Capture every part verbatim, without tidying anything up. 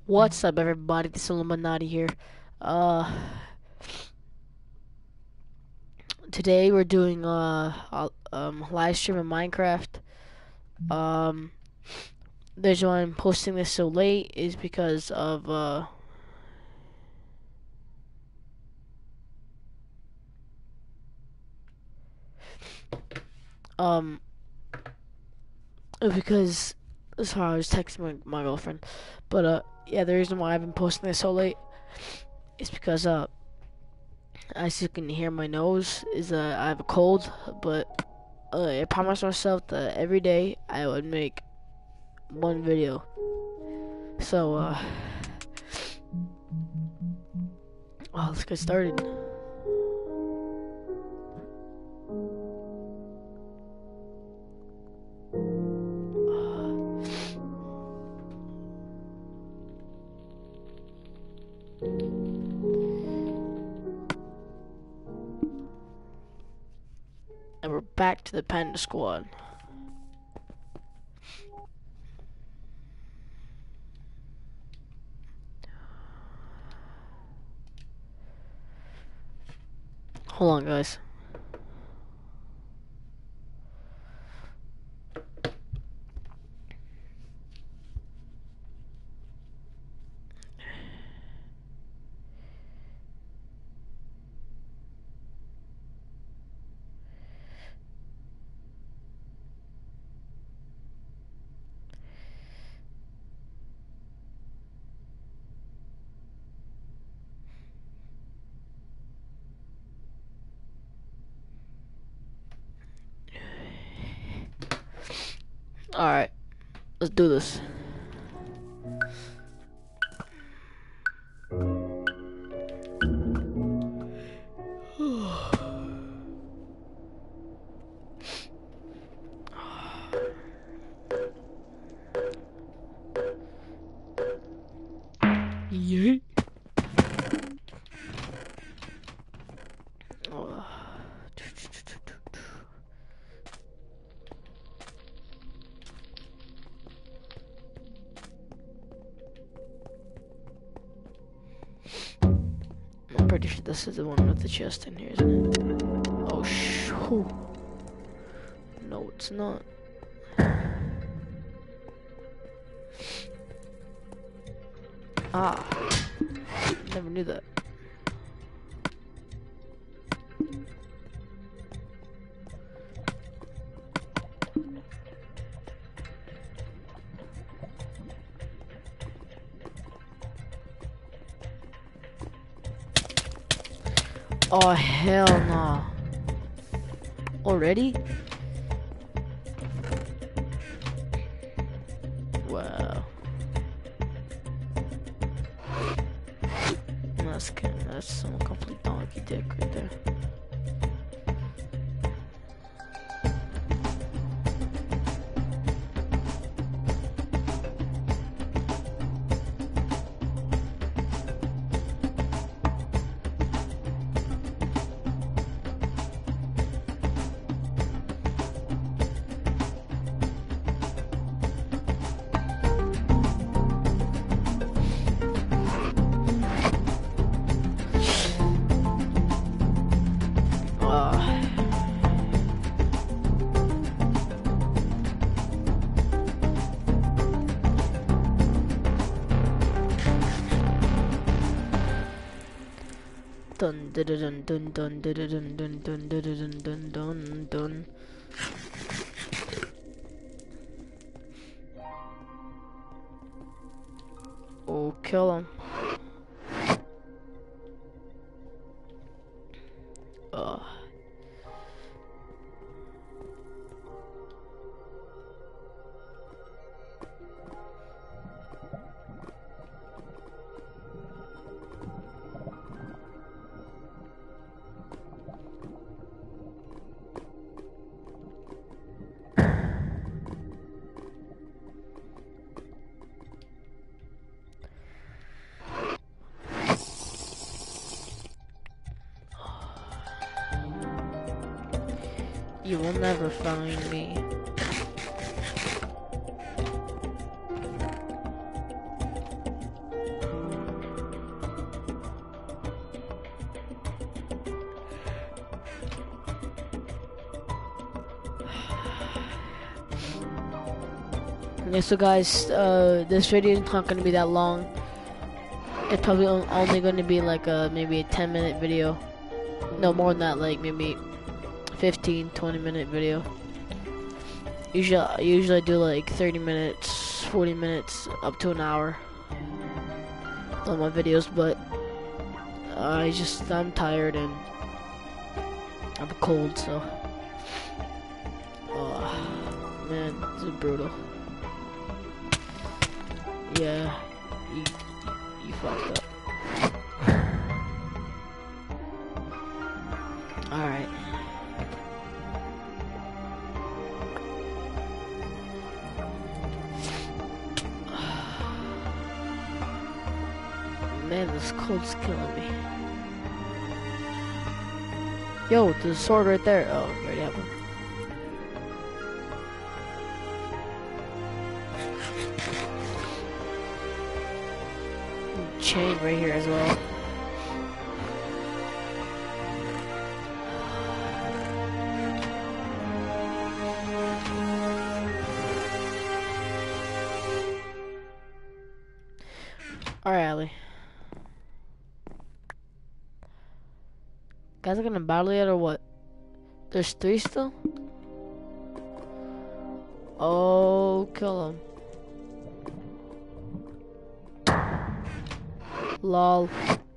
What's up, everybody? This is Illuminati here. Uh, Today we're doing uh, a um live stream of Minecraft. Um, the reason why I'm posting this so late is because of uh um because sorry I was texting my my girlfriend, but uh yeah the reason why I've been posting this so late is because uh as you can hear my nose is uh I have a cold, but uh, I promised myself that every day I would make one video. So, uh, oh, let's get started. And we're back to the Panda Squad. Hold on, guys. Alright, let's do this. Yeet. Oh. I'm pretty sure this is the one with the chest in here, isn't it? Oh, shoo. No, it's not. Ah, never knew that. Oh, hell no. Already? Wow. That's, that's some complete donkey dick right there. Dun dun dun dun dun dun dun dun dun dun dun dun dun dun. Oh, kill him. Ugh. You will never find me. Yeah, so guys, uh, this video is not gonna be that long. It's probably on- only gonna be like a maybe a ten minute video. No more than that, like maybe fifteen, twenty minute video. Usually, I usually do like thirty minutes, forty minutes, up to an hour on my videos, but I just I'm tired and I have a cold, so. Oh man, this is brutal. Yeah, you, you fucked up. Alright. Man, this cold's killing me. Yo, there's a sword right there. Oh, I already have one. Chain right here as well. Alright, Allie. Guys are gonna battle yet or what? There's three still? Oh, kill him. Lol.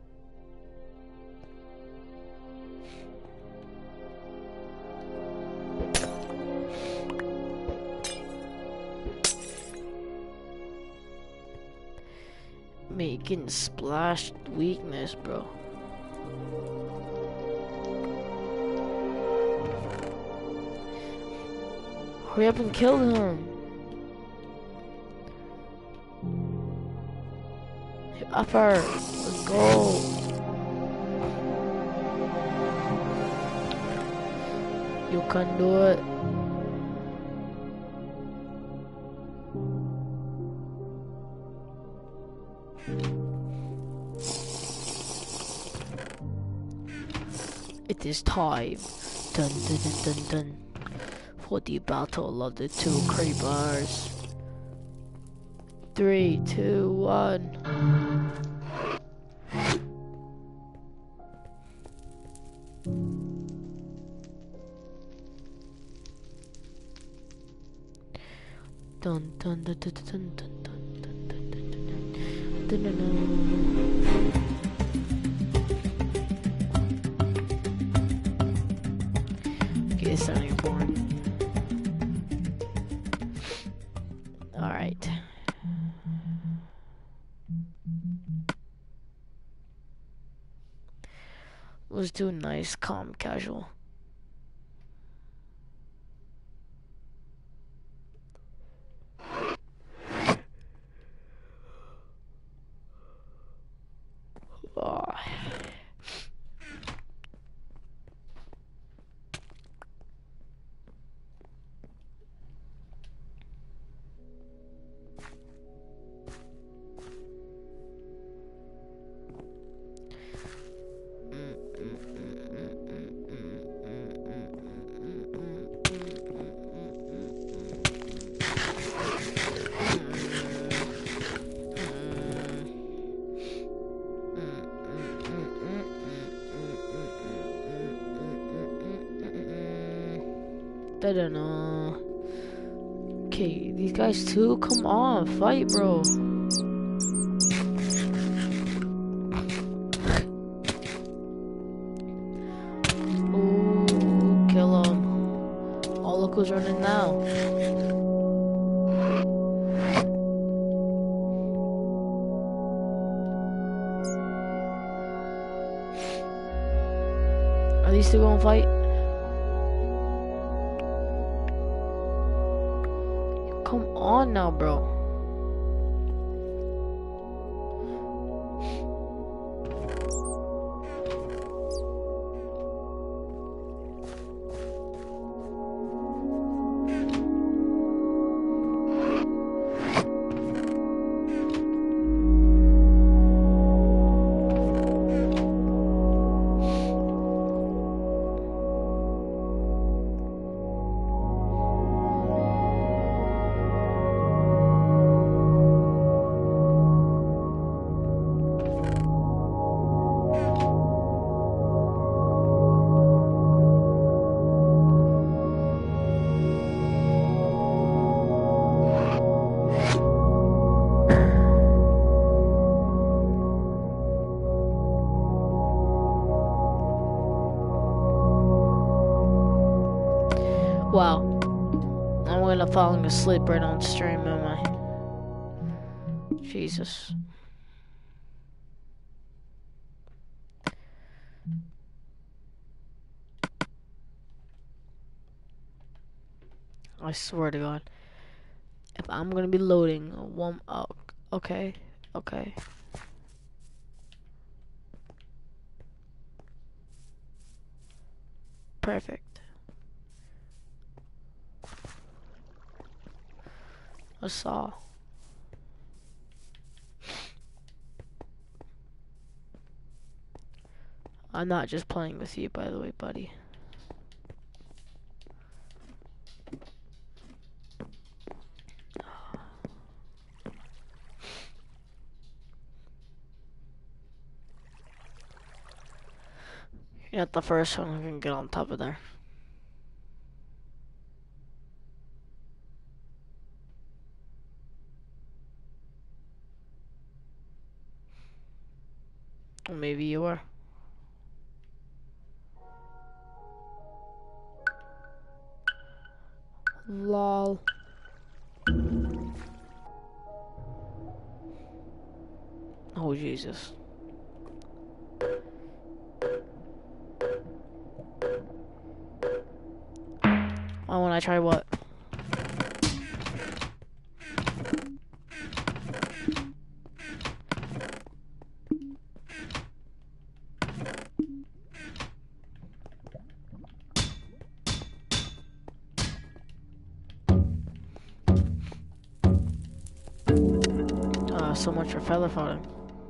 Making splashed weakness, bro. Hurry up and kill him. Upper. Let's go. You can do it. It is time. Dun dun dun dun dun. For the battle of the two creepers. Three, two, one. Dun dun dun dun dun dun dun dun dun dun dun dun dun. Okay, it's starting to get boring. Alright. Let's do a nice, calm, casual. Oh. I don't know. Okay, these guys too? Come on, fight, bro. Ooh, kill him. Oh, look who's running now. Are these still gonna fight? Come on now, bro. falling asleep right on stream, am I? Jesus. I swear to God. If I'm gonna be loading one, oh, okay, okay. Perfect. I saw. I'm not just playing with you, by the way, buddy. You're not the first one who can get on top of there. Or maybe you are. Lol. Oh, Jesus. Why won't I try what? Uh, so much for feather falling.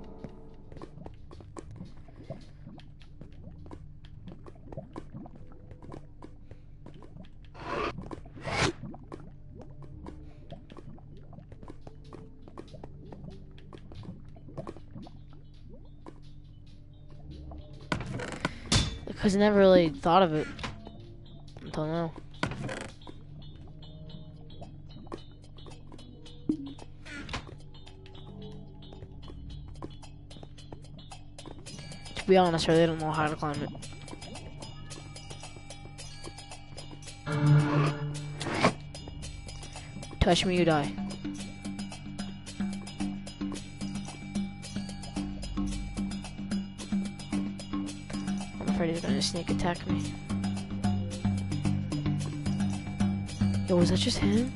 Because I never really thought of it until now. To be honest, I really don't know how to climb it. Touch me, you die. I'm afraid he's gonna sneak attack me. Yo, was that just him?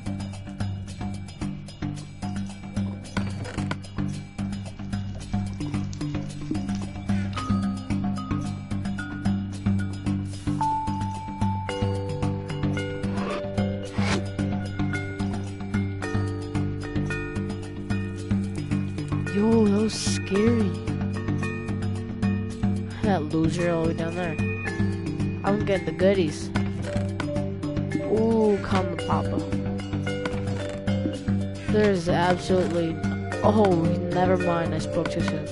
Yo, that was scary. That loser all the way down there. I'm getting the goodies. Ooh, come Papa. There's absolutely... Oh, never mind, I spoke too soon.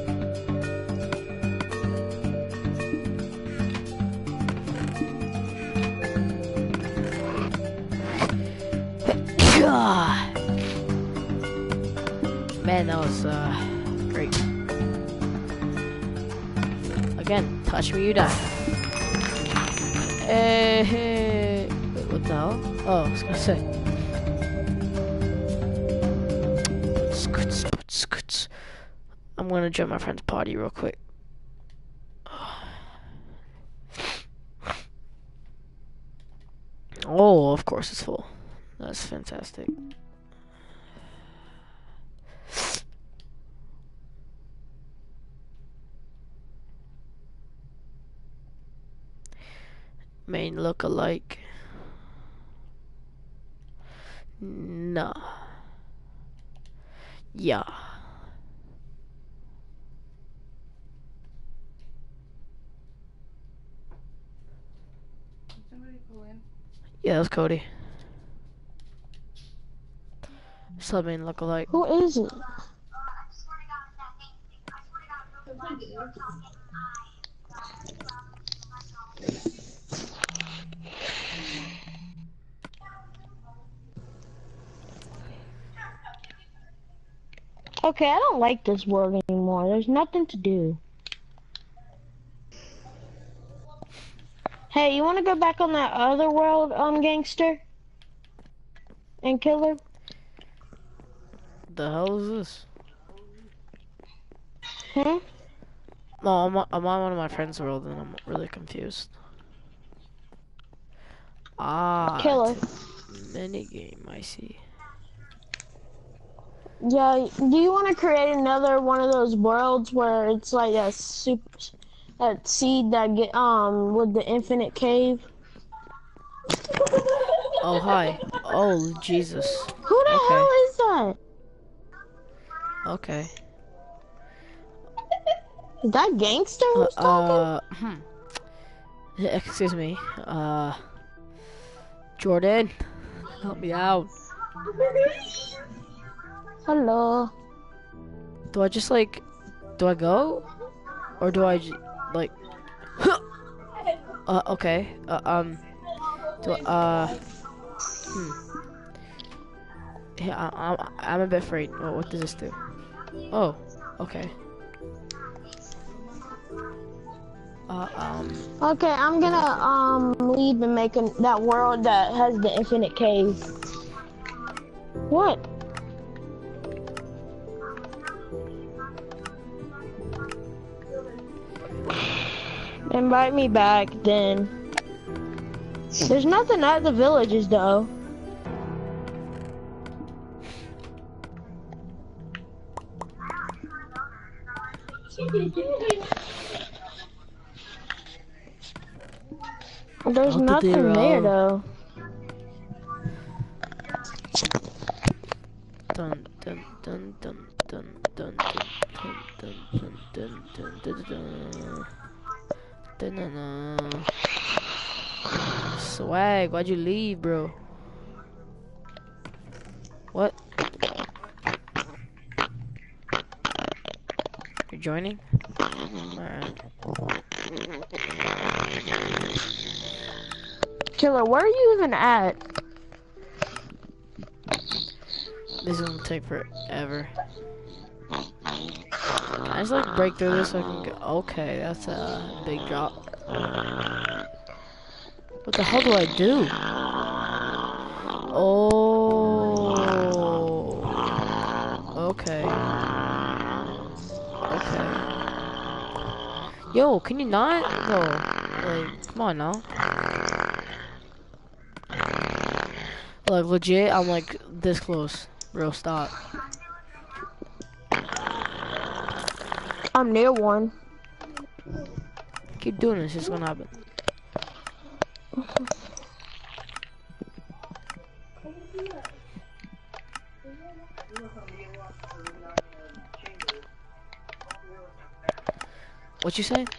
Man, that was uh, great. Again, touch me, you die. Hey, hey. Wait, what the hell? Oh, I was gonna say. Scoots, scoots, scoots. I'm gonna join my friend's party real quick. Oh, of course it's full. That's fantastic. Main look alike. Nah. Yeah. Did somebody pull in? Yeah, that was Cody. Sub main look alike. Who is it? Okay, I don't like this world anymore. There's nothing to do. Hey, you want to go back on that other world, um, gangster? and Killer? The hell is this? Hmm? No, I'm, on- I'm on one of my friends' world and I'm really confused. Ah, Killer. it's a mini game. I see. Yeah, do you want to create another one of those worlds where it's like a super, that seed that get, um, with the infinite cave? Oh hi. Oh Jesus. Who the Okay. hell is that? Okay. Is that Gangster Uh, who's talking? uh hmm. Excuse me. Uh, Jordan, help me out. Hello. Do I just like, do I go, or do I just like? Uh, okay. Uh, um, do I, uh, hmm. Yeah, I, I'm I'm a bit afraid. What, what does this do? Oh, okay. Uh, um, Okay, I'm what does gonna that do? um leave and make an, that world that has the infinite cave. What? Invite me back then. There's nothing at the villages though. There's Out the nothing there zero. though. Dun dun dun dun dun dun dun dun dun dun dun dun dun dun dun dun. Swag, why'd you leave, bro? What? You're joining? Alright. Killer, where are you even at? This is gonna take forever. I just like break through this so I can go. Okay, that's a big drop. What the hell do I do? Oh. Okay. Okay. Yo, can you not? No. Like, come on now. Like, legit, I'm like this close. Bro, stop. I'm near one. Keep doing this, it's gonna happen. What you say?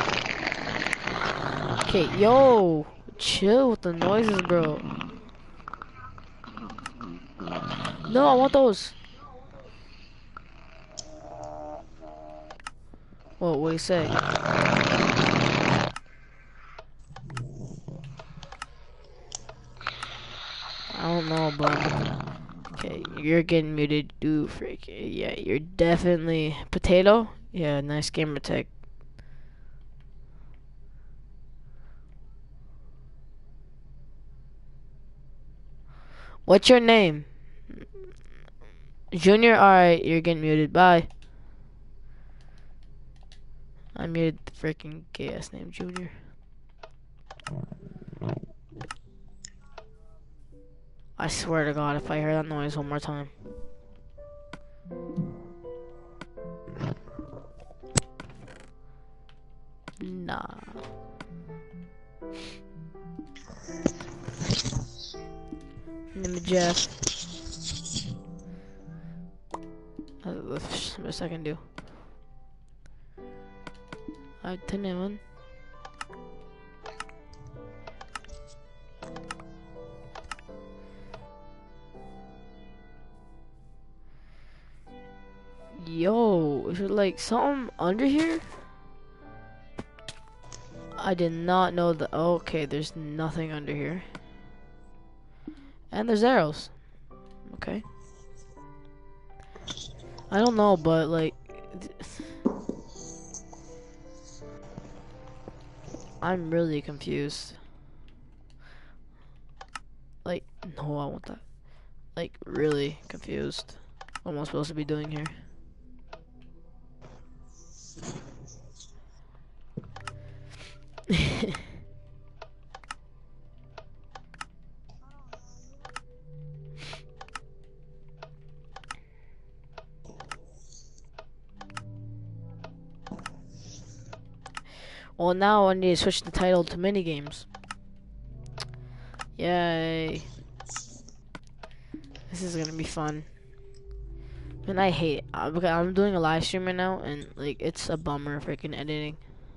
Okay, yo, chill with the noises, bro. No, I want those. What? What do you say? I don't know, but okay, you're getting muted, dude. Freak. Yeah, you're definitely potato. Yeah, nice gamer tag. What's your name? Junior. All right, you're getting muted. Bye. I muted the freaking gay ass name, Junior. I swear to God, if I hear that noise one more time. Nah. Name of Jeff. That's the best I can do. I ten one. Yo, is it like something under here? I did not know that. Okay, there's nothing under here. And there's arrows. Okay. I don't know, but like, I'm really confused. Like, no, I want that. like really confused. What am I supposed to be doing here? Well, now I need to switch the title to minigames. Yay. This is gonna be fun. And I hate it. I'm I'm doing a live stream right now, and like it's a bummer freaking editing.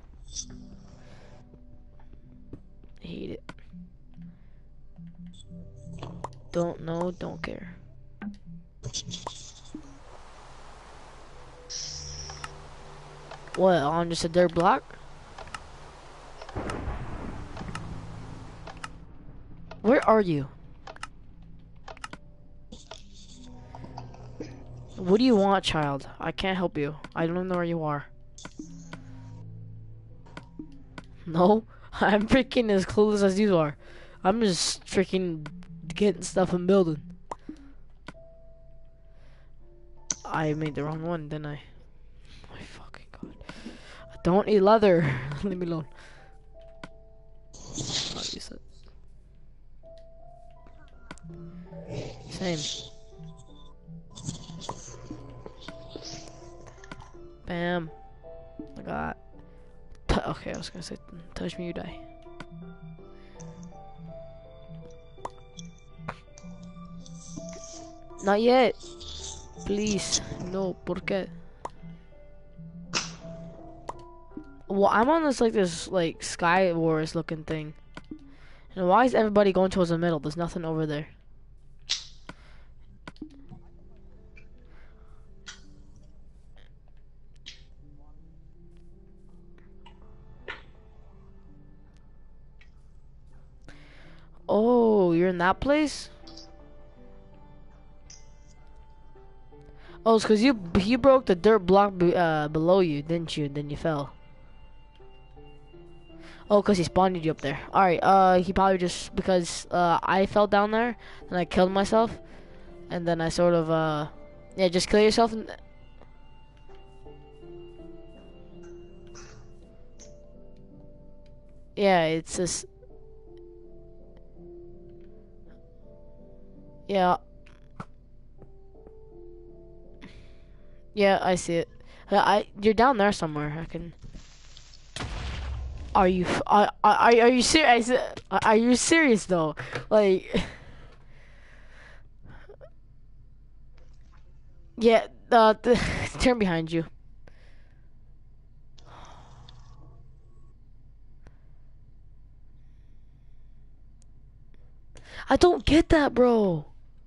I hate it. Don't know, don't care. What, on just a dirt block? Where are you? What do you want, child? I can't help you. I don't know where you are. No, I'm freaking as clueless as you are. I'm just freaking getting stuff and building. I made the wrong one, didn't I? Oh my fucking god. I don't eat leather. Leave me alone. Oh, you said. Same. Bam. I got. T okay, I was gonna say, touch me, you die. Not yet. Please. No, ¿por qué? Well, I'm on this, like, this, like, Sky Wars looking thing. And why is everybody going towards the middle? There's nothing over there. Oh, you're in that place? Oh, it's cause you you broke the dirt block be, uh, below you, didn't you? Then you fell. Oh, cause he spawned you up there. All right. Uh, he probably just because uh I fell down there and I killed myself, and then I sort of uh yeah just kill yourself. And yeah, it's just yeah. Yeah, I see it. Uh, I you're down there somewhere. I can. Are you? Are are are you serious? Are you serious though? Like, yeah. Uh, the, turn behind you. I don't get that, bro.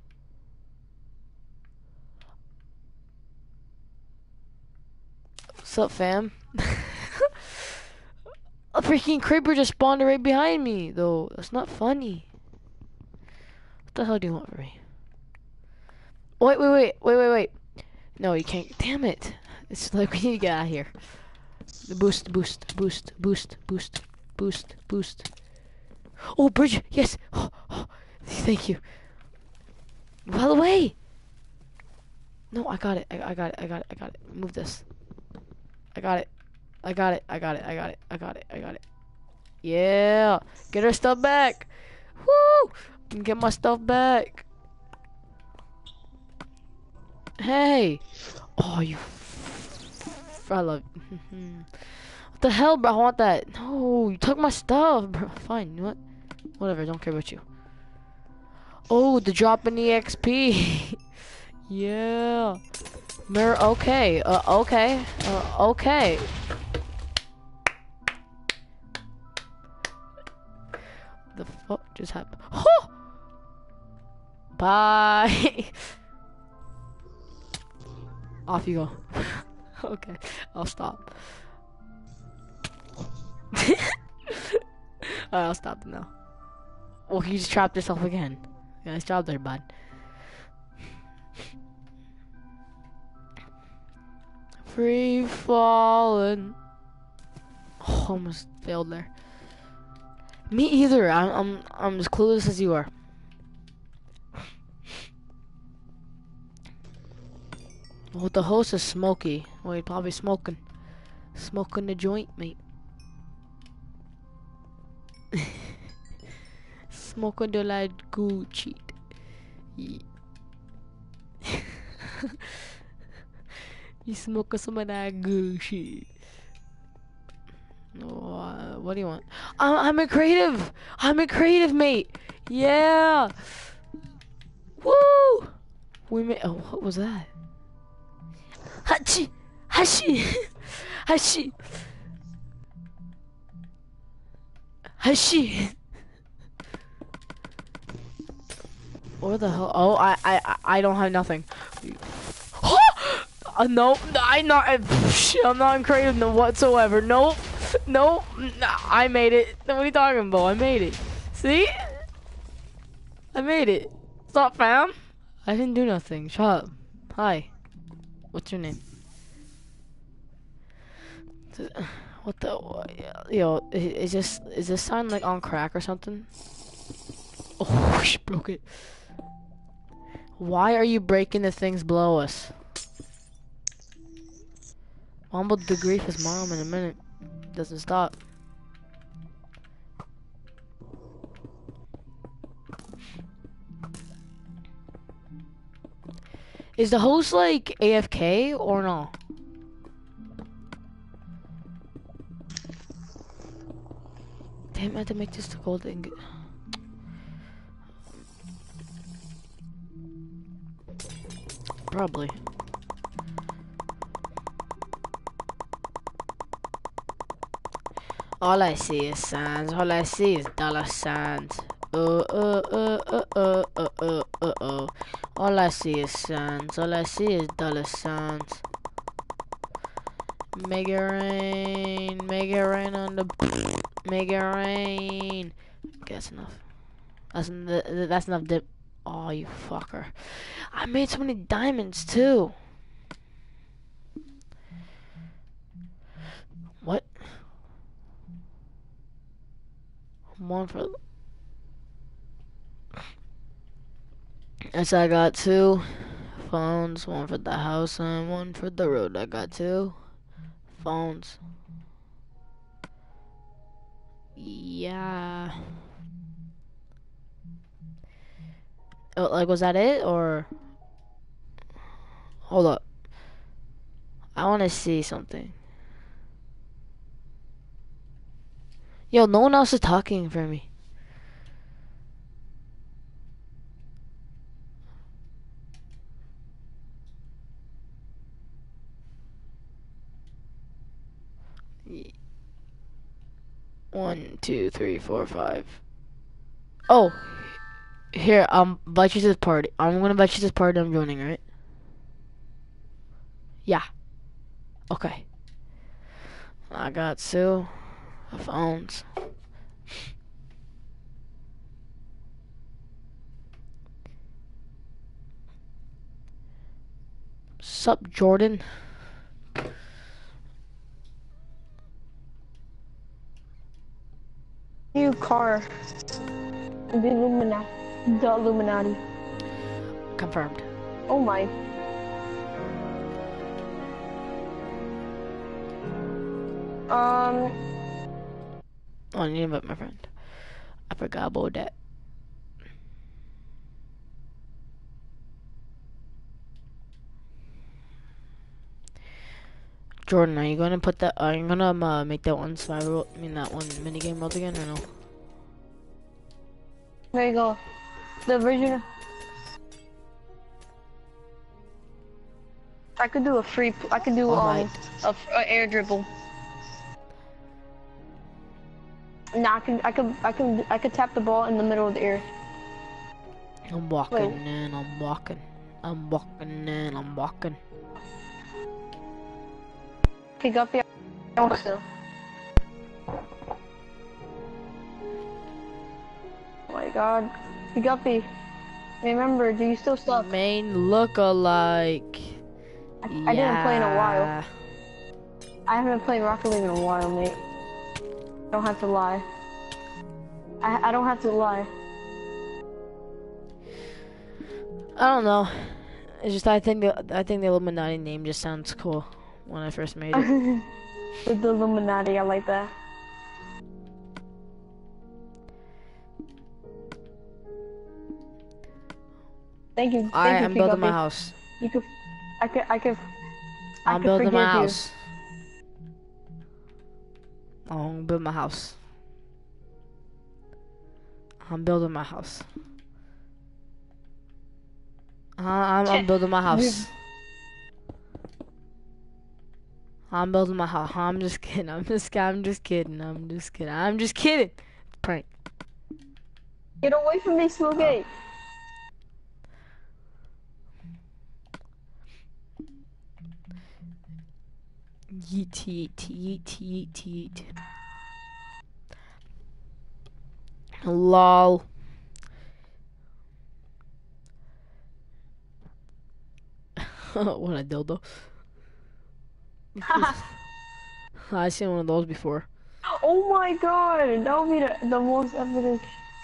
What's up, fam? A freaking creeper just spawned right behind me, though. That's not funny. What the hell do you want from me? Wait, wait, wait, wait, wait, wait. No, you can't. Damn it. It's like we need to get out of here. The boost, boost, boost, boost, boost, boost, boost. Oh, bridge. Yes. Oh, oh, thank you. By the way. No, I got it. I, I got it. I got it. I got it. Move this. I got it. I got it. I got it. I got it. I got it. I got it. Yeah. Get her stuff back. Woo! Get my stuff back. Hey. Oh, you. F I love. What the hell, bro? I want that. No, you took my stuff, bro. Fine. You know what? Whatever. Don't care about you. Oh, the drop in the X P. Yeah. Mirror. Okay. Uh. Okay. Uh. Okay. The fuck just happened? Oh! Bye. Off you go. Okay, I'll stop. Alright, I'll stop now. Well, you just trapped yourself again. Yeah, nice job there, bud. Free falling. Oh, almost failed there. Me either. I'm I'm I'm as clueless as you are. Well, the host is Smokey. Well, he's probably smoking. Smoking the joint, mate. Smoking the light Gucci. Yeah. You smoking some of that Gucci. Oh, uh, what do you want? I'm, I'm a creative. I'm a creative, mate. Yeah. Woo. We made. Oh, what was that? Hachi, hashi, hashi, hashi. Where the hell? Oh, I, I, I don't have nothing. uh, no, I'm not. I'm not creative no whatsoever. Nope, nope. I made it. What are you talking about? I made it. See? I made it. Stop, fam. I didn't do nothing. Shut up. Hi. What's your name? What the? What, yo, is this is this sign like on crack or something? Oh, she broke it. Why are you breaking the things below us? I'm about to grief his mom in a minute. Doesn't stop. Is the host like A F K or no? Damn, I had to make this the gold ingot. Probably. All I see is signs. All I see is dollar signs. Uh, uh, uh, uh, uh, uh, uh, uh, uh. All I see is signs. All I see is dollar signs. Make it rain. Make it rain on the. Make it rain. Okay, that's enough. That's that's enough dip. Oh, you fucker! I made so many diamonds too. What? One for. Yes, I got two phones. One for the house and one for the road. I got two phones. Yeah. Oh, like, was that it or? Hold up. I want to see something. Yo, no one else is talking for me. One, two, three, four, five. Oh, here, um, invite you to this party. I'm gonna invite you to this party I'm joining, right? Yeah. Okay. I got two phones. Sup, Jordan? New car. The Illuminati. The Illuminati. Confirmed. Oh my. Um. Oh, I need to invite my friend. I forgot about that. Jordan, are you gonna put that? Are you gonna um, uh, make that one survival? I mean that one mini game world again or no? There you go. The version. I could do a free. I could do All um right. a, a air dribble. Nah, I can. I could. I can. I could tap the ball in the middle of the air. I'm walking Wait. and I'm walking. I'm walking and I'm walking. Pick up the. Also. Oh my God, Guppy. Remember, do you still suck? Main look-alike. I, I didn't play in a while. I haven't been playing Rocket League in a while, mate. Don't have to lie. I I don't have to lie. I don't know. It's just I think the I think the Illuminati name just sounds cool when I first made it. With the Illuminati, I like that. Thank you. Thank Alright, you, I'm building my Kikopi. house. You could, I could, I could, I I'm could building forgive my you. house. I'm gonna build my house. I'm building my house. Uh, I'm, I'm building my house. I'm building my house. I'm just kidding. I'm just I'm just kidding. I'm just kidding. I'm just kidding. Prank. Get away from me, Smokey. Yeet yeet yeet yeet yeet. Lol. What a dildo. I seen one of those before. Oh my god, that would be the, the most epic.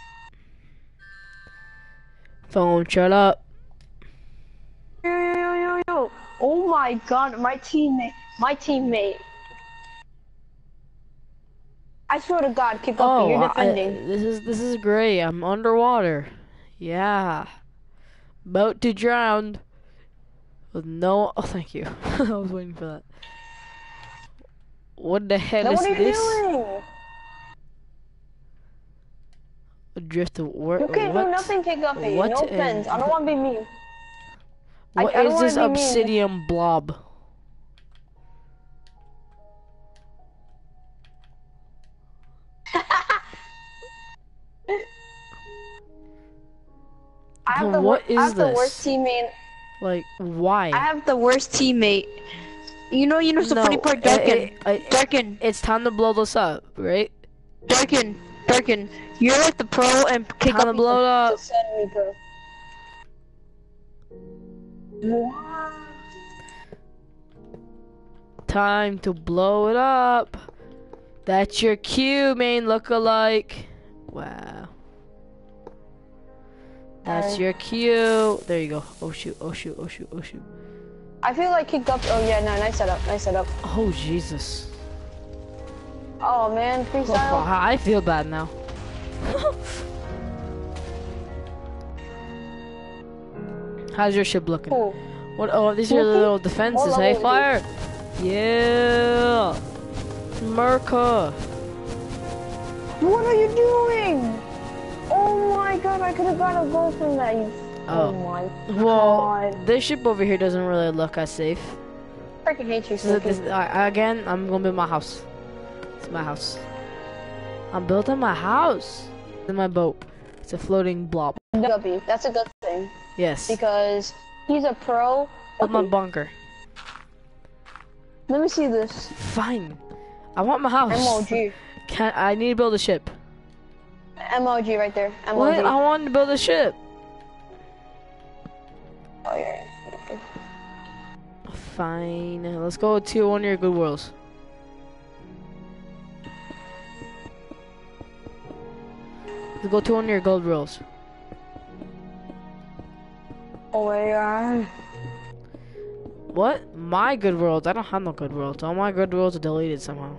Phone, shut up. Yo, yo, yo, yo, yo. Oh my god, my teammate, my teammate. I swear to God, kick up, Oh, you're I, defending. this is this is great. I'm underwater. Yeah. About to drown. With no. Oh, thank you. I was waiting for that. What the hell Now is what are you this? doing? Drift of where? You can't what? do nothing, kick up. What No offense, in- I don't want to be mean. What I, I don't is wanna this be mean. obsidian blob? I have the What wor- is I have the this? worst teammate. Like, why? I have the worst teammate. You know, you know, the no, funny part, it- Darkin. it- it- Darkin, It's time to blow this up, right? Darkin, Darkin. You're like the pro and kick Time to up. blow it up. Send me, bro. Time to blow it up. That's your cue, main lookalike. Wow. That's Alright. your cue. There you go. Oh shoot, oh shoot, oh shoot, oh shoot. I feel like kick up. Oh yeah, no, nice setup, nice setup. Oh Jesus. Oh man, Oh, freestyle. I feel bad now. How's your ship looking? Cool. What? Oh, these are the Looking? little defenses. What Hey, level fire! Yeah, Merca. What are you doing? Oh my god, I could have got a goal from that. You... Oh. Oh my Well, god. this ship over here doesn't really look as safe. Freaking hate you, So this, Smokey. I, again, I'm gonna build my house. It's my house. I'm building my house. In my boat. It's a floating blob. W. That's a good thing Yes. because he's a pro. Build my Okay, bunker. let me see this. Fine. I want my house. M O G. Can I need to build a ship? M O G right there. M O G. What? I want to build a ship. Oh yeah. Okay. Fine. Let's go to one of your good worlds. Let's go to one of your gold worlds. Oh my god. What? My good worlds? I don't have no good worlds. All my good worlds are deleted somehow.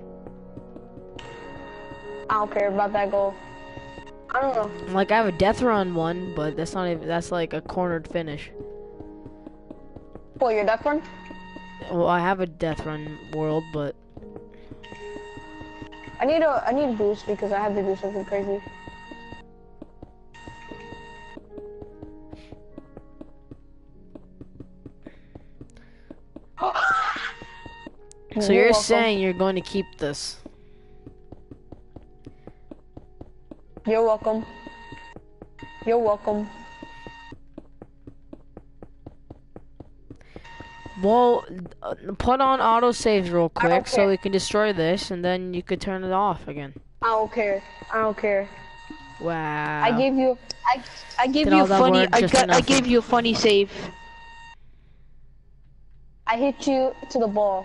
I don't care about that goal. I don't know. Like I have a death run one, but that's not even. That's like a cornered finish. Oh, your duck one? Well, I have a death run world, but I need a I need a boost because I have to do something crazy. so you're welcome. saying you're going to keep this? You're welcome. You're welcome. Well, uh, put on auto saves real I don't quick so care. we can destroy this, and then you could turn it off again. I don't care. I don't care. Wow. I gave you I I gave Did you all a that funny work I just for got I nothing. gave you a funny save. I hit you to the ball.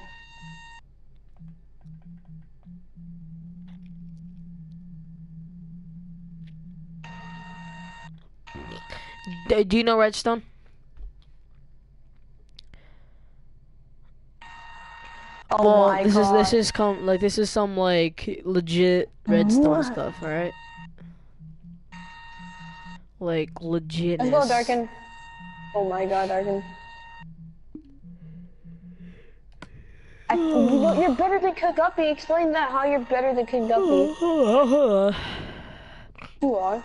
D- do you know redstone? Oh Well, my this god. is this is come like this is some like legit redstone What? stuff, alright? Like legitness. Let's go, Darken. Oh my god, Darken. I, you know, you're better than Kagapi. Explain that, how you're better than Kagapi. You are.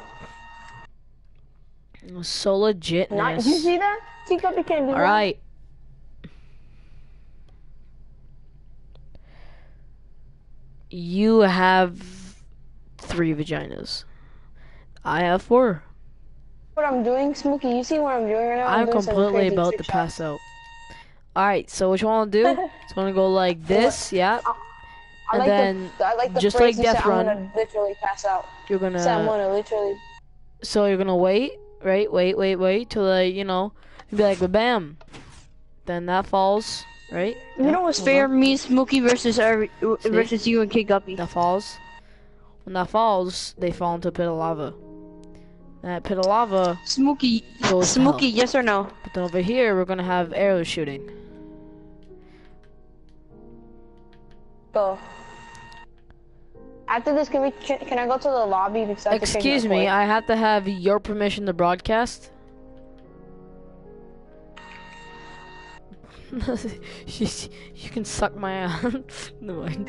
So legitness. Not, you see that? Kagapi can't do that. Alright. You have three vaginas. I have four. What I'm doing, Smokey, you see what I'm doing right now? I'm doing some completely crazy about trick to shots. pass out. Alright, so what you want to do? It's want to go like this, yeah. I And like then, the, I like the just phrase like you said, Death I'm Run, gonna literally pass out. you're So I'm gonna, gonna literally. so you're gonna wait, right? Wait, wait, wait, till like, you know, you be like, bam. Then that falls, right? You Yeah, know what's hold fair? on. Me, Smokey versus uh, See? versus you and Kid Guppy. That falls. When that falls, they fall into a pit of lava. And that pit of lava Smokey, goes to Smokey, hell. yes or no? But then over here, we're gonna have arrow shooting. Go. After this, can we? Can, can I go to the lobby because I have to change my Excuse me, voice? I have to have your permission to broadcast. you, you can suck my ass. No mind.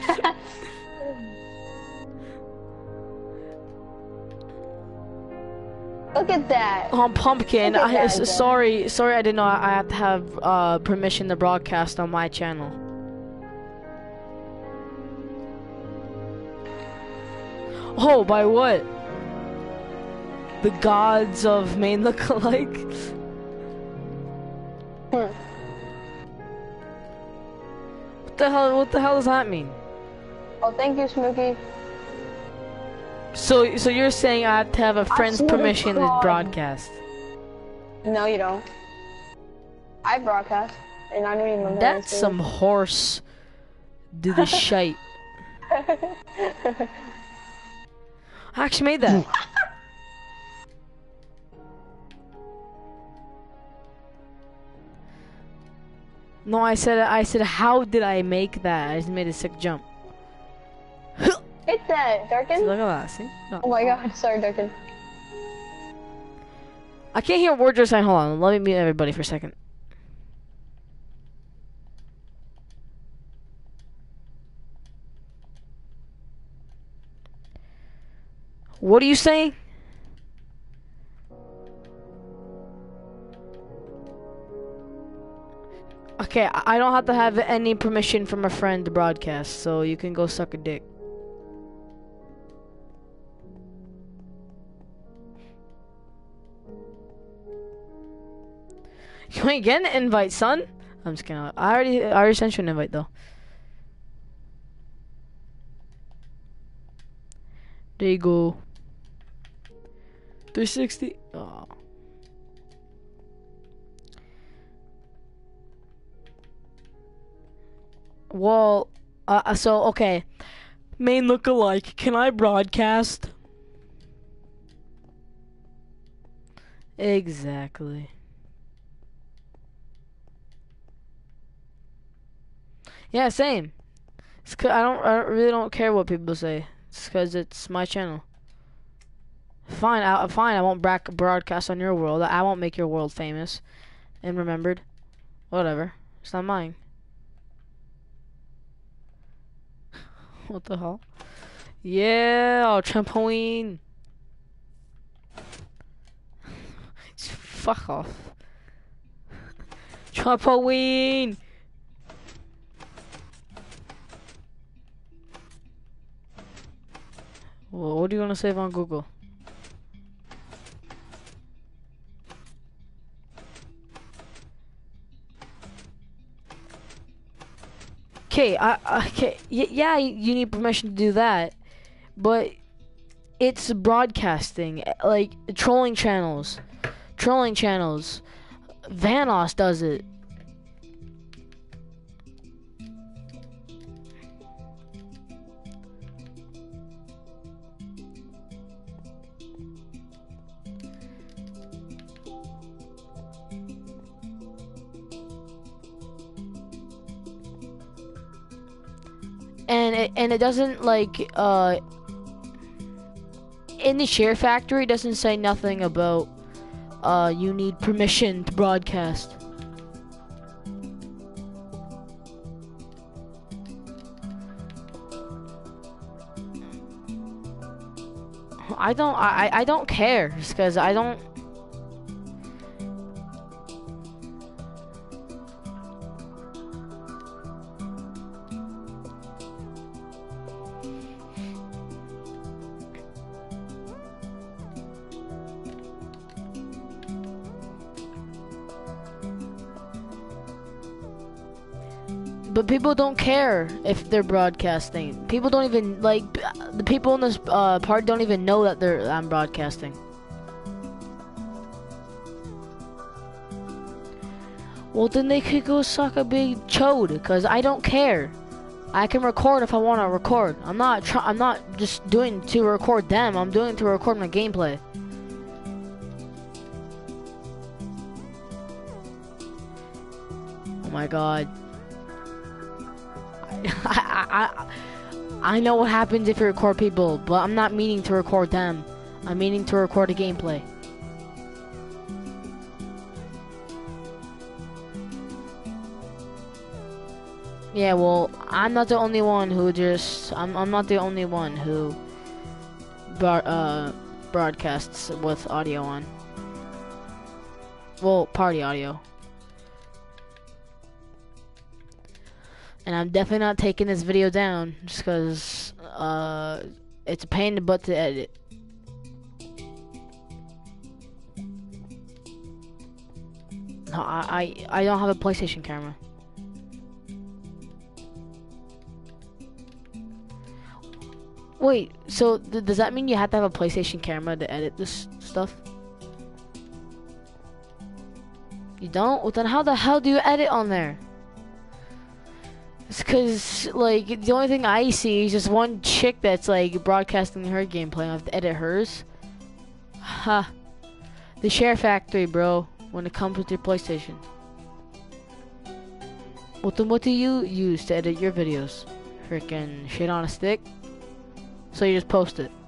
Look at that. Oh, Pumpkin. Look at I, that, s- though. sorry, sorry, I didn't know I, I have to have uh, permission to broadcast on my channel. Oh, by what? The gods of main look-alike? Hmm. What the hell? What the hell does that mean? Oh, thank you, Smokey. So, so you're saying I have to have a friend's swear to permission to God. broadcast? No, you don't. I broadcast, and I don't even know. That's some horse. Do the shite. I actually made that. No, I said, I said, how did I make that? I just made a sick jump. Hit that, Darken. Look at that, see? No. Oh my god, sorry, Darken. I can't hear words you're saying. Hold on, let me mute everybody for a second. What are you saying? Okay, I I don't have to have any permission from a friend to broadcast, so you can go suck a dick. You ain't getting an invite, son. I'm just kidding. I already, I already sent you an invite though. There you go. three sixty. Oh. Well, uh, so okay. Main look-alike. Can I broadcast? Exactly. Yeah, same. It's 'cause I don't, I don't really don't care what people say. It's because it's my channel. Fine, I, fine. I won't bra- broadcast on your world. I won't make your world famous and remembered. Whatever. It's not mine. What the hell? Yeah, oh, trampoline. Fuck off. Trampoline. Well, what do you want to save on Google? Okay, I okay, y yeah, you need permission to do that, but it's broadcasting, like trolling channels, trolling channels. Vanoss does it. and it, and it doesn't like uh in the share factory it doesn't say nothing about uh you need permission to broadcast. I don't I I don't care because I don't. But people don't care if they're broadcasting. People don't even like the people in this uh, part don't even know that they're I'm broadcasting. Well, then they could go suck a big chode, because I don't care. I can record if I want to record. I'm not try I'm not just doing to record them. I'm doing to record my gameplay. Oh my god. I, I, I know what happens if you record people, but I'm not meaning to record them. I'm meaning to record a gameplay. Yeah, well, I'm not the only one who just I'm I'm not the only one who bar, uh broadcasts with audio on. Well, party audio. And I'm definitely not taking this video down just because uh, it's a pain in the butt to edit. No, I, I, I don't have a PlayStation camera. Wait, so th does that mean you have to have a PlayStation camera to edit this stuff? You don't? Well, then how the hell do you edit on there? It's cause, like, the only thing I see is just one chick that's, like, broadcasting her gameplay. I have to edit hers. Ha. The share factory, bro, when it comes with your PlayStation. Well, then what do you use to edit your videos? Freaking shit on a stick? So you just post it.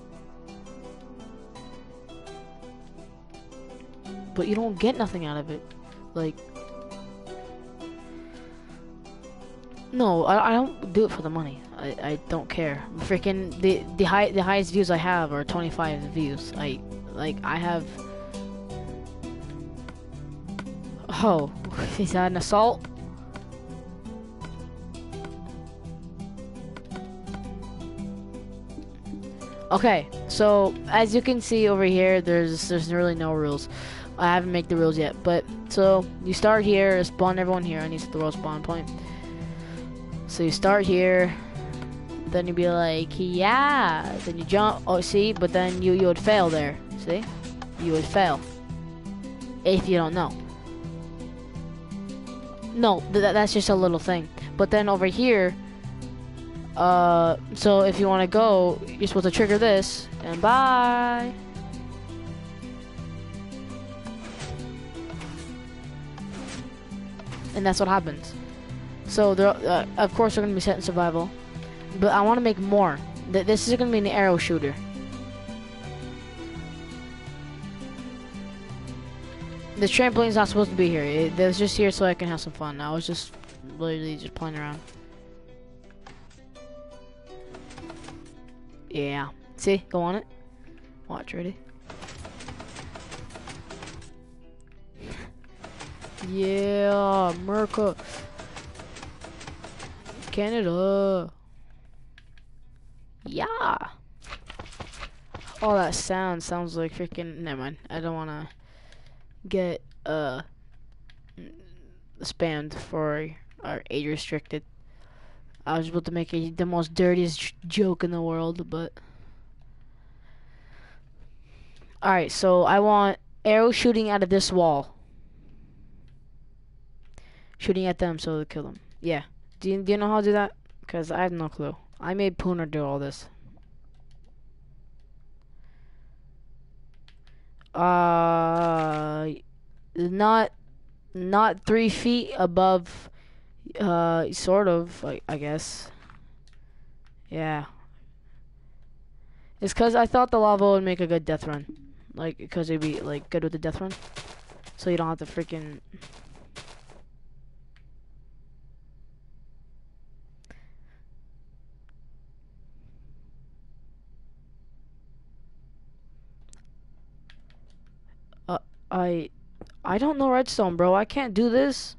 But you don't get nothing out of it. Like... No, I, I don't do it for the money. I, I don't care. Freaking the the high the highest views I have are twenty-five views. I like I have. Oh, is that an assault? Okay, so as you can see over here, there's there's really no rules. I haven't made the rules yet, but so you start here, spawn everyone here. I need to throw a spawn point. So you start here, then you'd be like, yeah, then you jump, oh, see, but then you, you would fail there, see? You would fail, if you don't know. No, th that's just a little thing. But then over here, uh, so if you want to go, you're supposed to trigger this, and bye. And that's what happens. So, there, uh, of course, they're going to be set in survival. But I want to make more. Th this is going to be an arrow shooter. This trampoline's not supposed to be here. It, it was just here so I can have some fun. I was just literally just playing around. Yeah. See? Go on it. Watch. Ready? Yeah. America. Canada. Yeah. All that sound sounds like freaking. Never mind. I don't want to get uh spammed for our age restricted. I was about to make a, the most dirtiest joke in the world, but all right. So I want arrow shooting out of this wall, shooting at them so they kill them. Yeah. Do you, do you know how to do that? Because I have no clue. I made Pooner do all this. Uh, not, not three feet above, uh, sort of, I, I guess. Yeah. It's because I thought the lava would make a good death run. Like, because it'd be, like, good with the death run. So you don't have to freaking... Uh, I... I don't know redstone, bro. I can't do this.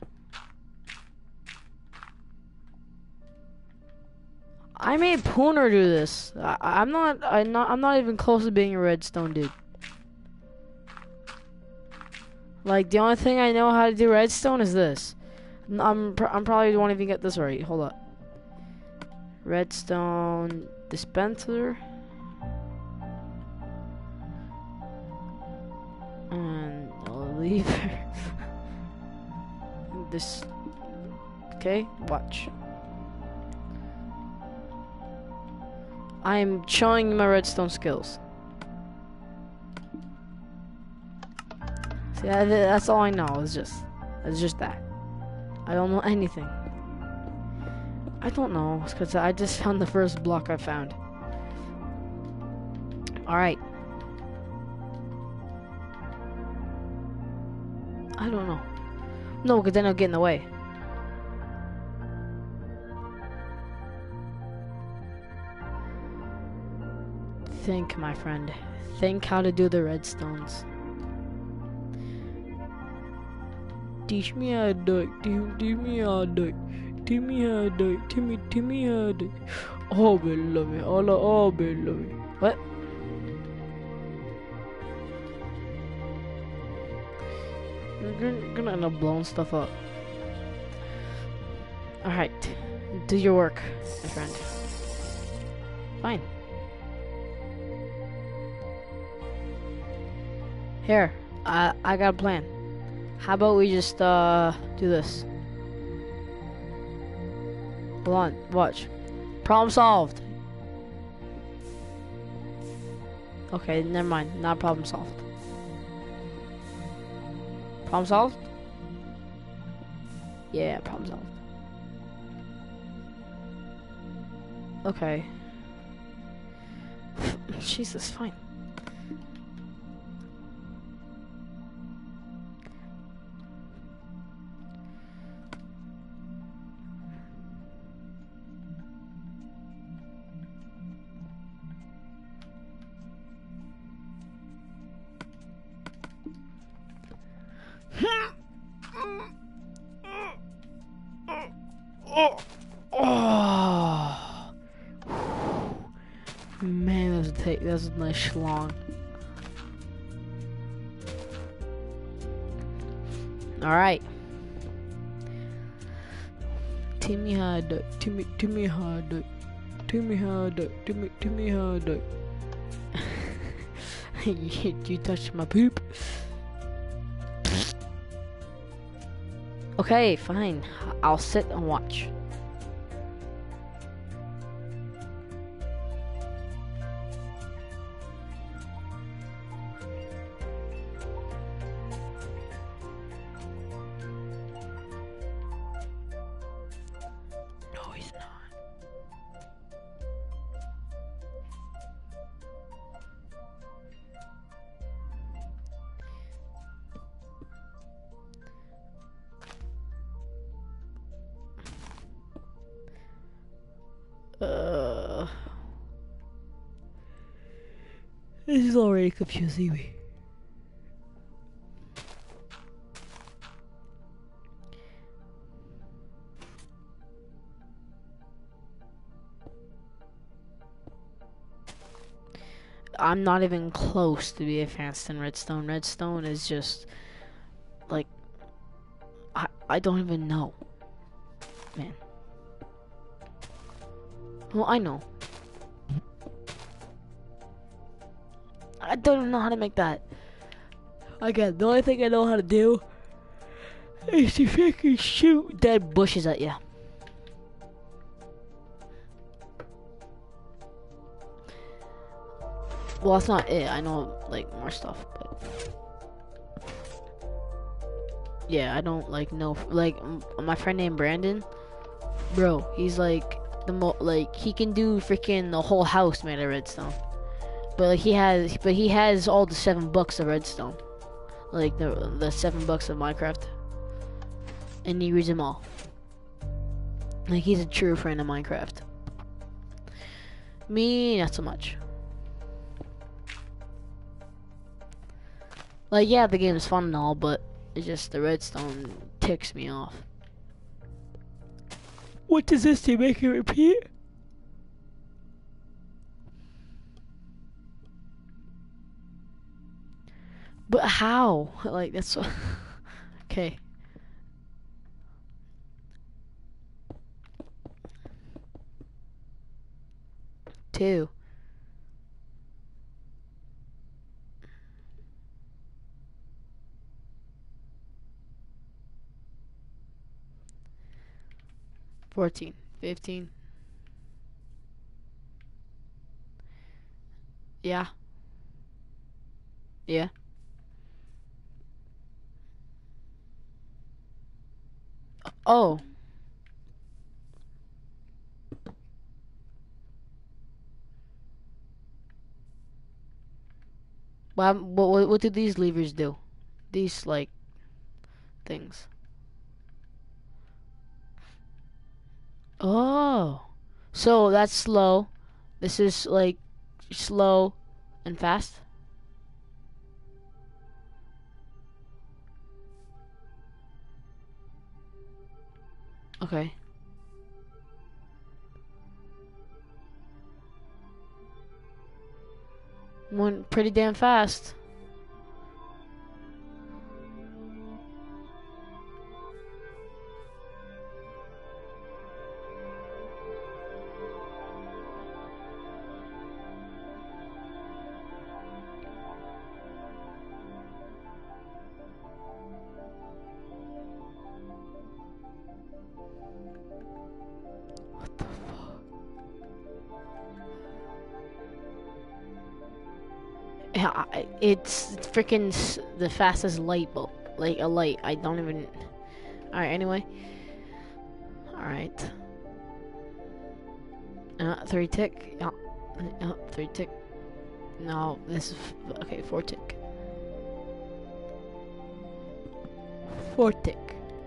I made Pooner do this. I, I'm not. I'm not. I'm not even close to being a redstone dude. Like the only thing I know how to do redstone is this. I'm. Pr I'm probably won't even get this right. Hold up. Redstone dispenser. And I'll leave. This. Okay. Watch. I'm showing you my redstone skills. See, that, that's all I know. It's just, it's just that. I don't know anything. I don't know. It's because I just found the first block I found. All right. I don't know. No, because then I'll get in the way. Think, my friend. Think how to do the redstones. Teach me how to do it. Teach me how to do it. Teach me how to do it. Teach me, teach me how to do it. Oh, beloved. Oh, oh, beloved. What? You're gonna end up blowing stuff up. Alright. Do your work, my friend. Fine. Here, I I got a plan. How about we just uh do this? Hold on, watch. Problem solved. Okay, never mind. Not problem solved. Problem solved? Yeah, problem solved. Okay. Jesus, fine. Oh, oh. Man, that was a take. That was a nice schlong. All right. Teach me how to do it. Teach me, teach me how to do it. Teach me how to do it. Teach me, teach me how to do it. you, you touched my poop. Okay, fine. I'll sit and watch. No, he's not. Uh, this is already confusing me. I'm not even close to be advanced in redstone. Redstone is just like I I don't even know, man. Well, I know. I don't know how to make that. Again, the only thing I know how to do is to freaking shoot dead bushes at you. Well, that's not it. I know, like, more stuff, but... Yeah, I don't, like, know... Like, m my friend named Brandon, bro, he's, like... like the mo like he can do freaking the whole house made of redstone. But like he has, but he has all the seven books of redstone, like the the seven books of Minecraft, and he reads them all. Like he's a true friend of Minecraft. Me, not so much. Like yeah, the game is fun and all, but it's just the redstone ticks me off. What does this do? Make it repeat? But how? Like that's what. Okay. Two. Fourteen. Fifteen. Yeah. Yeah. Oh. Well, what, what what do these levers do? These like things. Oh. So that's slow. This is like slow and fast. Okay. Went pretty damn fast. What the fuck? Yeah, I- it's, it's freaking s- the fastest light bulb, like a light. I don't even. All right. Anyway. All right. Uh, three tick. Yeah. Uh, three tick. No, this is f- okay. Four tick. Four tick.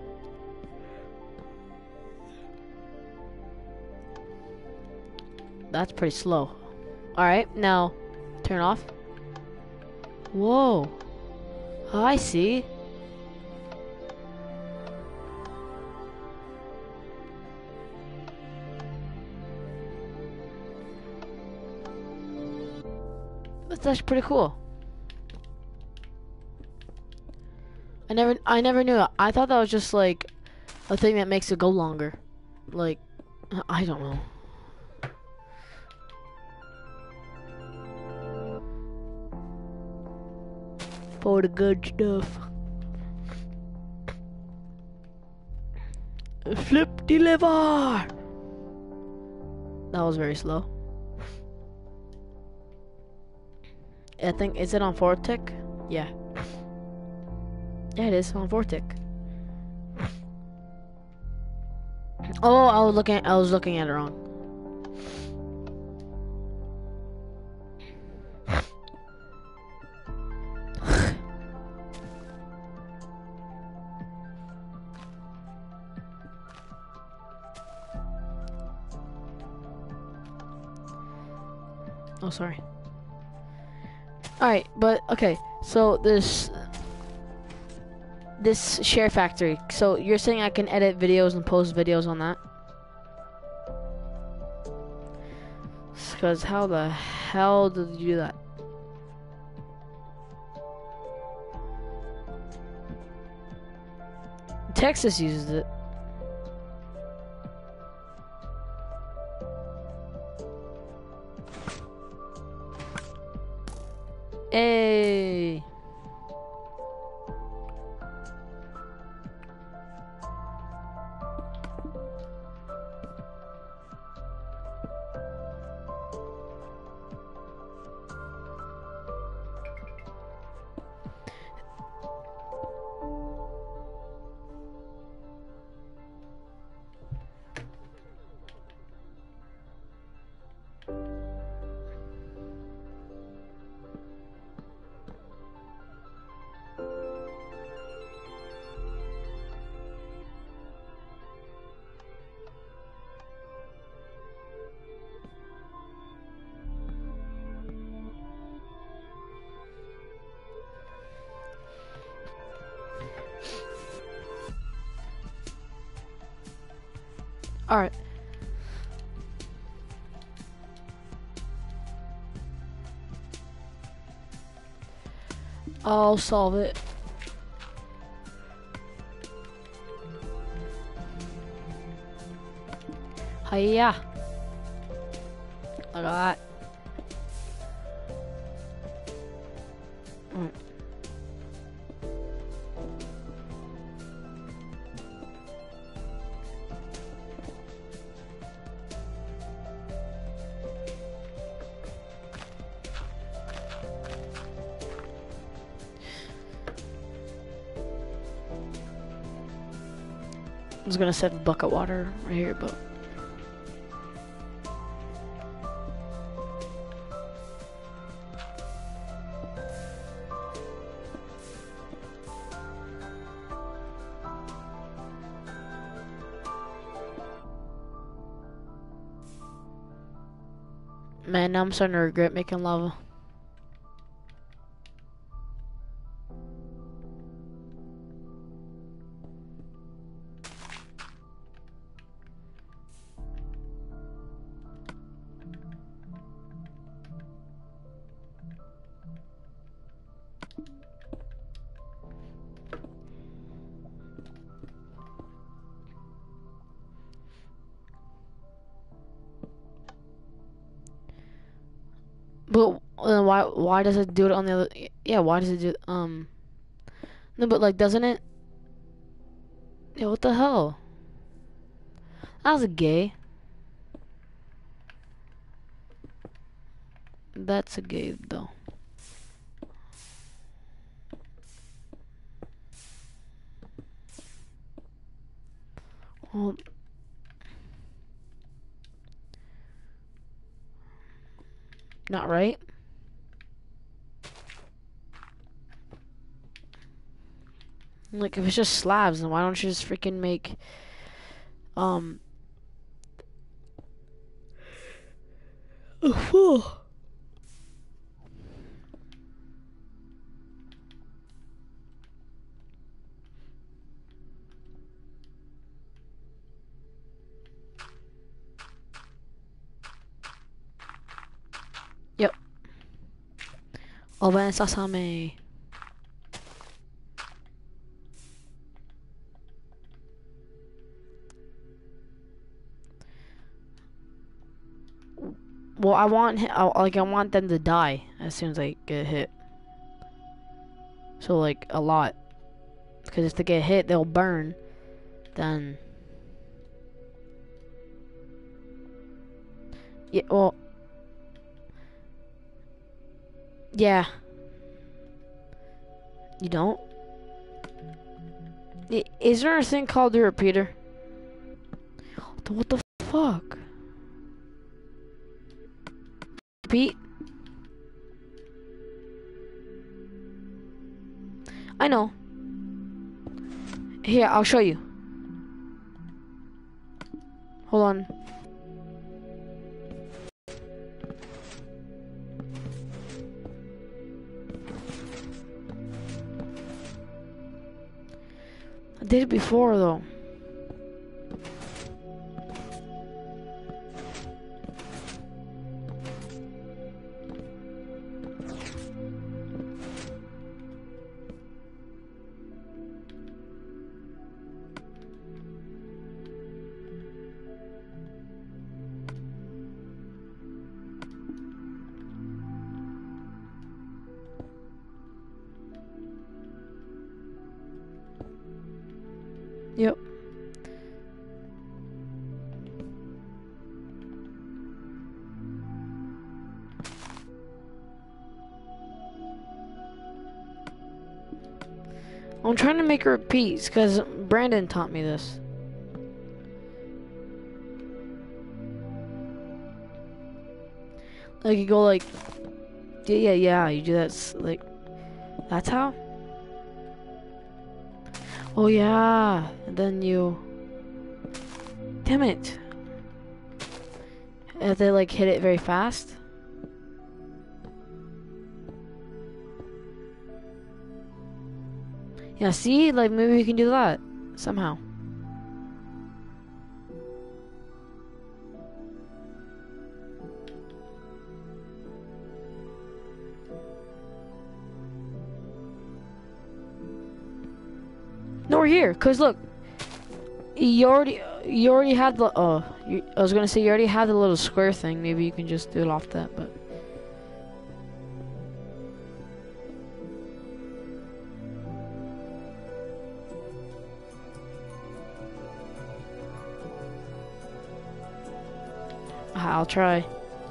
That's pretty slow. All right. Now, turn off. Whoa. Oh, I see. That's actually pretty cool. I never, I never knew. I thought that was just like a thing that makes it go longer. Like, I don't know. For the good stuff. Flip deliver. That was very slow. I think, is it on four tick? Yeah. Yeah, it is on four tick. Oh, I was looking. I was looking at it wrong. Oh, sorry. Alright, but okay, so this this share factory. So you're saying I can edit videos and post videos on that? Because how the hell did you do that? Texas uses it. Hey. Alright. I'll solve it. Hiya. Look at that. Alright. I was gonna set a bucket of water right here, but man, now I'm starting to regret making lava. But uh, why why does it do it on the other? Yeah, why does it do um? No, but like, doesn't it? Yeah, what the hell? That was a gay. That's a gay though. Well, not right. Like, if it's just slabs, then why don't you just freaking make um oh, yep. Oben sasame. Well, I want hi- I, like I want them to die as soon as I get hit. So like a lot, because if they get hit, they'll burn. Then yeah, well, yeah. You don't? I- Is there a thing called the repeater? What the fuck? Repeat? I know. Here, I'll show you. Hold on. I did it before though. Yep. I'm trying to make it repeat because Brandon taught me this. Like you go like, yeah, yeah, yeah. You do that s- like, that's how. Oh yeah. And then you. Damn it. If they like hit it very fast. Yeah, see? Like maybe we can do that somehow. No, we're here. Cause look, you already, you already had the. Oh, you, I was gonna say you already had the little square thing. Maybe you can just do it off that, but. I'll try.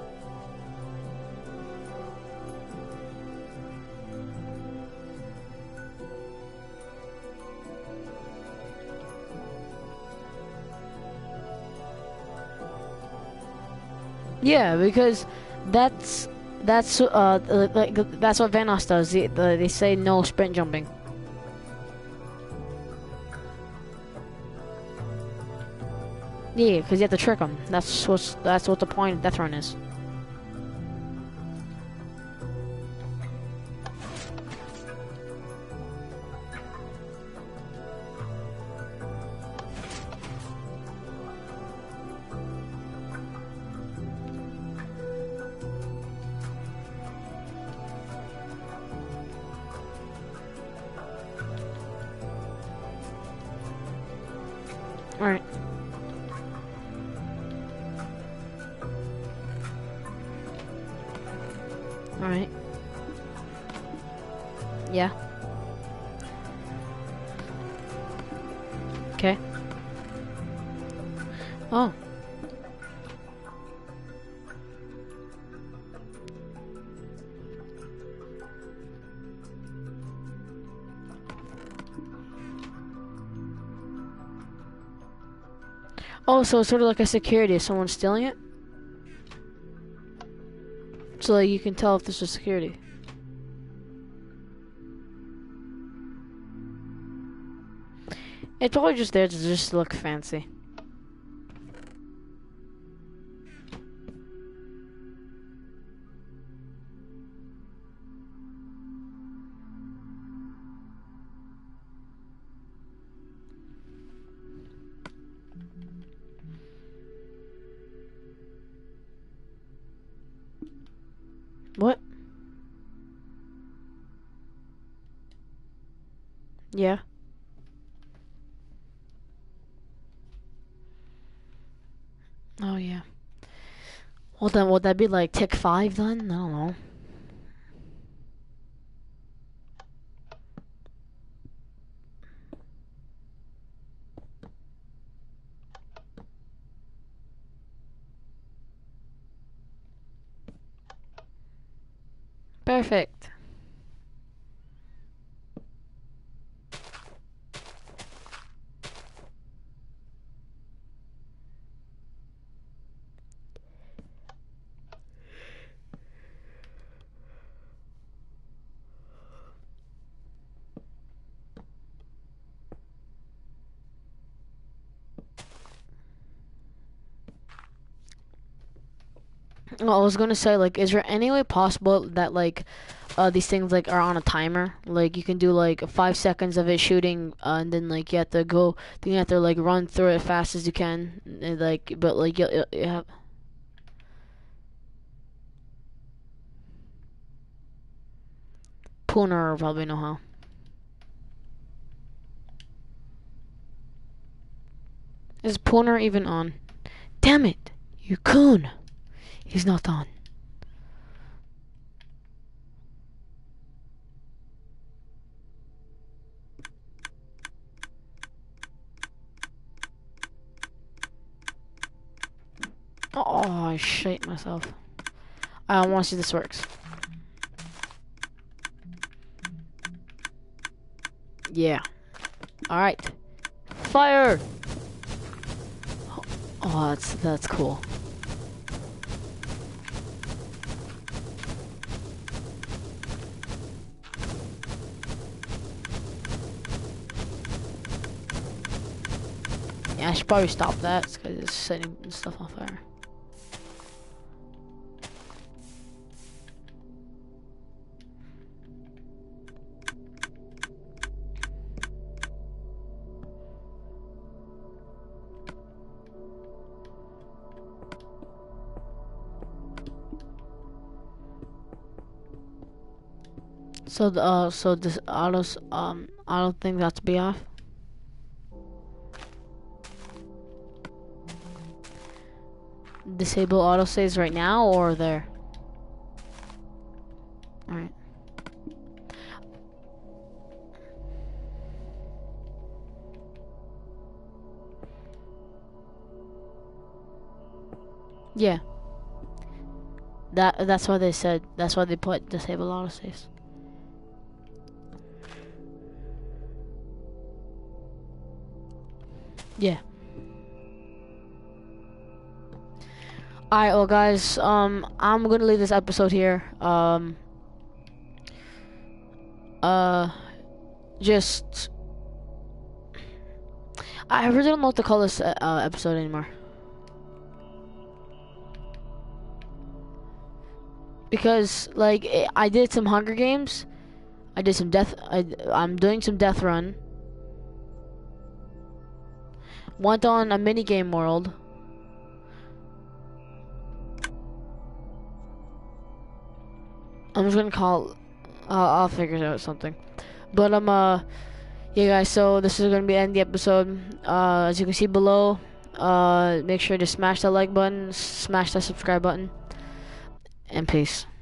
Yeah, because that's that's uh like that's what Vanoss does. They, they say no sprint jumping. Yeah, because you have to trick them. That's what's that's what the point of Death Run is. All right. Alright. Yeah. Okay. Oh. Oh, so it's sort of like a security. Is someone stealing it? So like, you can tell if this is security. It's probably just there to just look fancy. What? Yeah. Oh yeah. Well then, would that be like tick five then? I don't know. Perfect. Well, I was gonna say, like, is there any way possible that, like, uh, these things, like, are on a timer? Like, you can do, like, five seconds of it shooting, uh, and then, like, you have to go, then you have to, like, run through it as fast as you can, and, like, but, like, you, you have... Pooner will probably know how. Is Pooner even on? Damn it! You coon! He's not on. Oh, I shite myself. I want to see this works. Yeah. Alright. Fire! Oh, that's, that's cool. Yeah, I should probably stop that because it's setting stuff on fire. So the uh, so this autos um auto thing got to be off. disable autosaves right now or there? Alright. Yeah. That that's why they said. That's why they put disable autosaves. Yeah. Alright, well guys, um I'm gonna leave this episode here. Um uh just I really don't know what to call this uh, episode anymore. Because like I did some Hunger Games, I did some death. I, I'm doing some death run. Went on a mini game world. I'm just gonna call. Uh, I'll figure out something. But I'm um, uh, yeah, guys. So this is gonna be the end of the episode. Uh, as you can see below, uh, make sure to smash that like button, smash that subscribe button. And peace.